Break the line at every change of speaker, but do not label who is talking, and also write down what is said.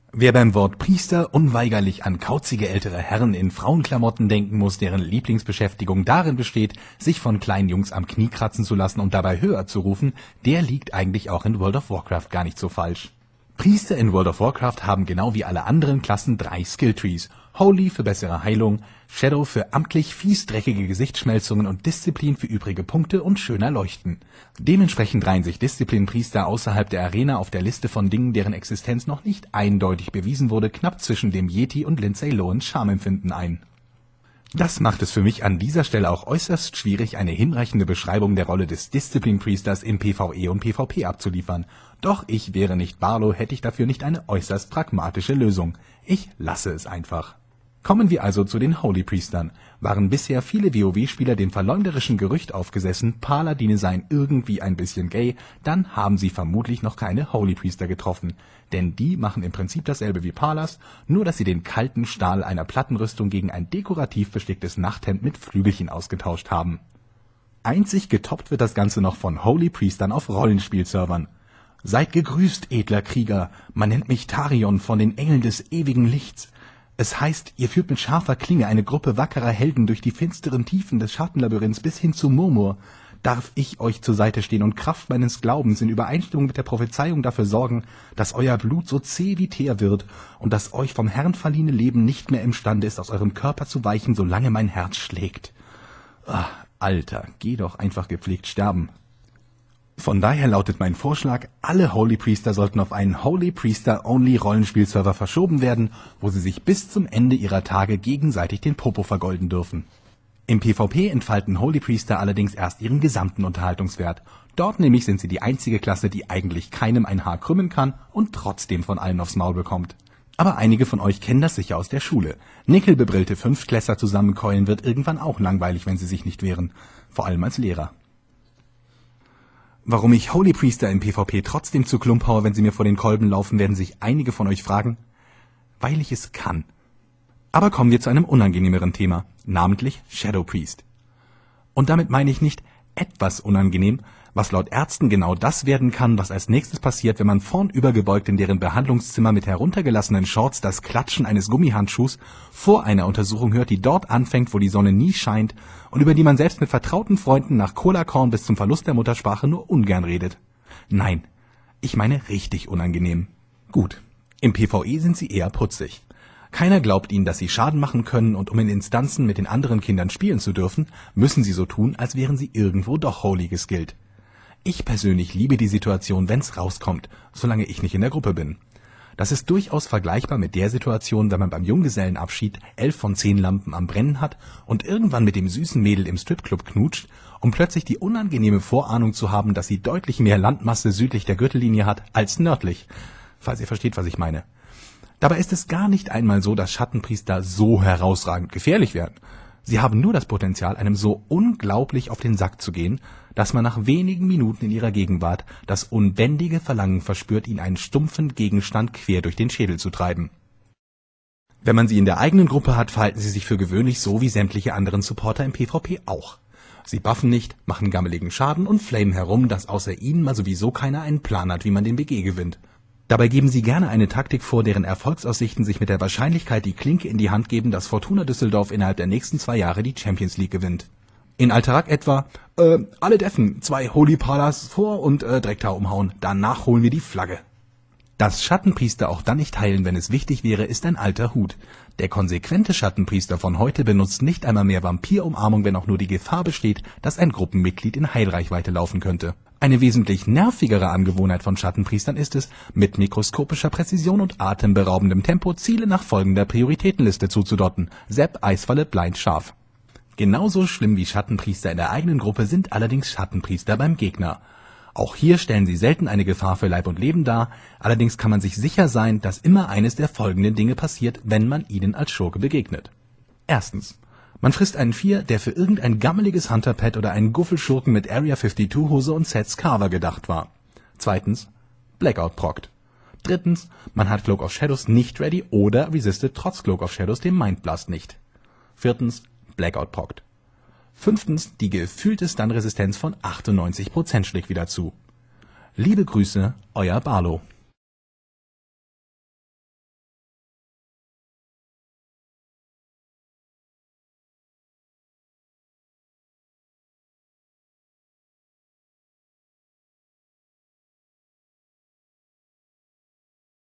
Wer beim Wort Priester unweigerlich an kauzige ältere Herren in Frauenklamotten denken muss, deren Lieblingsbeschäftigung darin besteht, sich von kleinen Jungs am Knie kratzen zu lassen und dabei höher zu rufen, der liegt eigentlich auch in World of Warcraft gar nicht so falsch. Priester in World of Warcraft haben genau wie alle anderen Klassen 3 Skilltrees. Holy für bessere Heilung, Shadow für amtlich fies dreckige Gesichtsschmelzungen und Disziplin für übrige Punkte und schöner Leuchten. Dementsprechend reihen sich Disziplinpriester außerhalb der Arena auf der Liste von Dingen, deren Existenz noch nicht eindeutig bewiesen wurde, knapp zwischen dem Yeti und Lindsay Lohans Charmempfinden ein. Das macht es für mich an dieser Stelle auch äußerst schwierig, eine hinreichende Beschreibung der Rolle des Disziplinpriesters im PvE und PvP abzuliefern. Doch ich wäre nicht Barlow, hätte ich dafür nicht eine äußerst pragmatische Lösung. Ich lasse es einfach. Kommen wir also zu den Holy-Priestern. Waren bisher viele WoW-Spieler dem verleumderischen Gerücht aufgesessen, Paladine seien irgendwie ein bisschen gay, dann haben sie vermutlich noch keine Holy-Priester getroffen. Denn die machen im Prinzip dasselbe wie Palas, nur dass sie den kalten Stahl einer Plattenrüstung gegen ein dekorativ besticktes Nachthemd mit Flügelchen ausgetauscht haben. Einzig getoppt wird das Ganze noch von Holy-Priestern auf Rollenspielservern. Seid gegrüßt, edler Krieger, man nennt mich Tarion von den Engeln des ewigen Lichts. Es heißt, ihr führt mit scharfer Klinge eine Gruppe wackerer Helden durch die finsteren Tiefen des Schattenlabyrinths bis hin zu Murmur. Darf ich euch zur Seite stehen und Kraft meines Glaubens in Übereinstimmung mit der Prophezeiung dafür sorgen, dass euer Blut so zäh wie Teer wird und das euch vom Herrn verliehene Leben nicht mehr imstande ist, aus eurem Körper zu weichen, solange mein Herz schlägt. Ach, Alter, geh doch einfach gepflegt sterben. Von daher lautet mein Vorschlag, alle Holy Priester sollten auf einen Holy Priester Only Rollenspielserver verschoben werden, wo sie sich bis zum Ende ihrer Tage gegenseitig den Popo vergolden dürfen. Im PvP entfalten Holy Priester allerdings erst ihren gesamten Unterhaltungswert. Dort nämlich sind sie die einzige Klasse, die eigentlich keinem ein Haar krümmen kann und trotzdem von allen aufs Maul bekommt. Aber einige von euch kennen das sicher aus der Schule. Nickelbebrillte Fünftklässler zusammenkeulen wird irgendwann auch langweilig, wenn sie sich nicht wehren. Vor allem als Lehrer. Warum ich Holy Priester im PvP trotzdem zu Klump haue, wenn sie mir vor den Kolben laufen, werden sich einige von euch fragen. Weil ich es kann. Aber kommen wir zu einem unangenehmeren Thema, namentlich Shadow Priest. Und damit meine ich nicht etwas unangenehm, was laut Ärzten genau das werden kann, was als nächstes passiert, wenn man vornübergebeugt in deren Behandlungszimmer mit heruntergelassenen Shorts das Klatschen eines Gummihandschuhs vor einer Untersuchung hört, die dort anfängt, wo die Sonne nie scheint und über die man selbst mit vertrauten Freunden nach Cola-Korn bis zum Verlust der Muttersprache nur ungern redet. Nein, ich meine richtig unangenehm. Gut, im PvE sind sie eher putzig. Keiner glaubt ihnen, dass sie Schaden machen können, und um in Instanzen mit den anderen Kindern spielen zu dürfen, müssen sie so tun, als wären sie irgendwo doch holy geskillt. Ich persönlich liebe die Situation, wenn's rauskommt, solange ich nicht in der Gruppe bin. Das ist durchaus vergleichbar mit der Situation, wenn man beim Junggesellenabschied 11 von 10 Lampen am Brennen hat und irgendwann mit dem süßen Mädel im Stripclub knutscht, um plötzlich die unangenehme Vorahnung zu haben, dass sie deutlich mehr Landmasse südlich der Gürtellinie hat als nördlich, falls ihr versteht, was ich meine. Dabei ist es gar nicht einmal so, dass Schattenpriester so herausragend gefährlich werden. Sie haben nur das Potenzial, einem so unglaublich auf den Sack zu gehen, dass man nach wenigen Minuten in ihrer Gegenwart das unbändige Verlangen verspürt, ihnen einen stumpfen Gegenstand quer durch den Schädel zu treiben. Wenn man sie in der eigenen Gruppe hat, verhalten sie sich für gewöhnlich so wie sämtliche anderen Supporter im PvP auch. Sie buffen nicht, machen gammeligen Schaden und flamen herum, dass außer ihnen mal sowieso keiner einen Plan hat, wie man den BG gewinnt. Dabei geben sie gerne eine Taktik vor, deren Erfolgsaussichten sich mit der Wahrscheinlichkeit die Klinke in die Hand geben, dass Fortuna Düsseldorf innerhalb der nächsten 2 Jahre die Champions League gewinnt. In Alterac etwa, alle deffen, 2 Holy Palas vor und Drektar umhauen, danach holen wir die Flagge. Dass Schattenpriester auch dann nicht heilen, wenn es wichtig wäre, ist ein alter Hut. Der konsequente Schattenpriester von heute benutzt nicht einmal mehr Vampirumarmung, wenn auch nur die Gefahr besteht, dass ein Gruppenmitglied in Heilreichweite laufen könnte. Eine wesentlich nervigere Angewohnheit von Schattenpriestern ist es, mit mikroskopischer Präzision und atemberaubendem Tempo Ziele nach folgender Prioritätenliste zuzudotten. Sepp, Eisfalle, Blind, Scharf. Genauso schlimm wie Schattenpriester in der eigenen Gruppe sind allerdings Schattenpriester beim Gegner. Auch hier stellen sie selten eine Gefahr für Leib und Leben dar, allerdings kann man sich sicher sein, dass immer eines der folgenden Dinge passiert, wenn man ihnen als Schurke begegnet. Erstens. Man frisst einen Vier, der für irgendein gammeliges Hunterpad oder einen Guffelschurken mit Area 52 Hose und Sets Carver gedacht war. Zweitens. Blackout prockt. Drittens. Man hat Cloak of Shadows nicht ready oder resistet trotz Cloak of Shadows dem Mindblast nicht. Viertens. Blackout prockt. Fünftens. Die gefühlte Stun-Resistenz von 98% schlägt wieder zu. Liebe Grüße, euer Barlow.